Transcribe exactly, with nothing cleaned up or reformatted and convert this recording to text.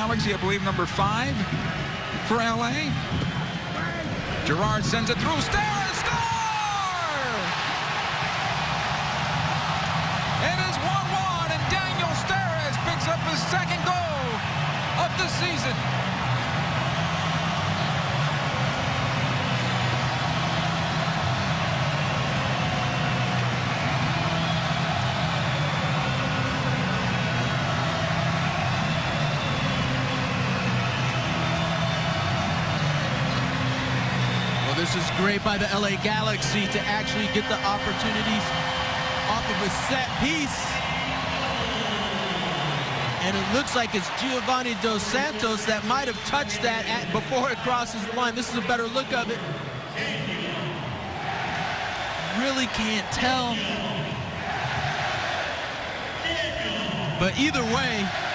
Galaxy, I believe number five for L A. Gerard sends it through. Steres score! It is one one, and Daniel Steres picks up his second goal of the season. This is great by the L A Galaxy to actually get the opportunities off of a set piece. And it looks like it's Giovanni Dos Santos that might have touched that at, before it crosses the line. This is a better look of it. Really can't tell. But either way,